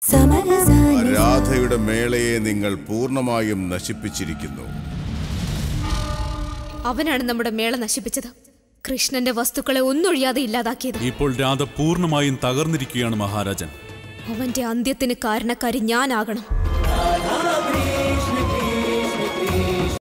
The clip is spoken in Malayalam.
രാധയുടെ മേളയെ നിങ്ങൾ പൂർണ്ണമായും നശിപ്പിച്ചിരിക്കുന്നു. അവനാണ് നമ്മുടെ മേള നശിപ്പിച്ചത്. കൃഷ്ണന്റെ വസ്തുക്കളെ ഒന്നൊഴിയാതെ ഇല്ലാതാക്കിയത്. ഇപ്പോൾ രാധ പൂർണ്ണമായും തകർന്നിരിക്കുകയാണ് മഹാരാജൻ. അവന്റെ അന്ത്യത്തിന് കാരണക്കാരി ഞാനാകണം.